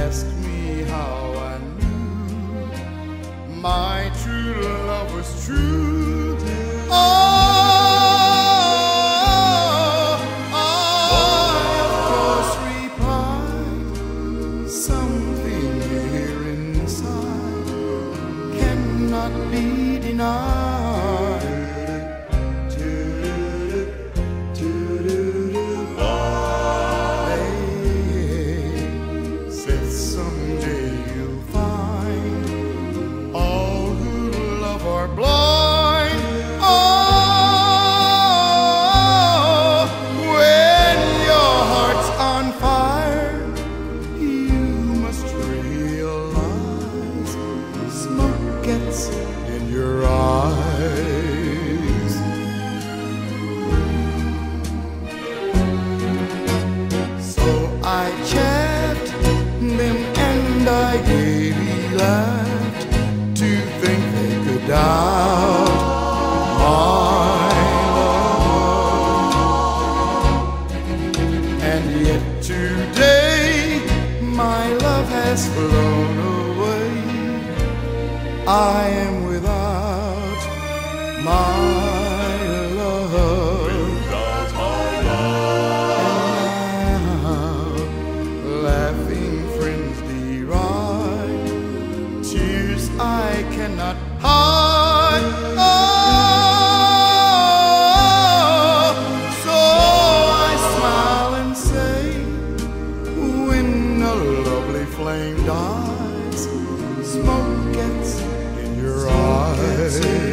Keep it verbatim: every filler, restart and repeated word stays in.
ask me how I knew my true love was true. Oh, I of course replied, something here inside cannot be denied. In your eyes, so I chaffed them and I gaily laughed to think they could doubt my love. And yet today my love has flown away. I am without my love. Without my love. And now laughing friends deride, tears I cannot hide. Oh, so I smile and say, when a lovely flame dies, smoke gets in your eyes.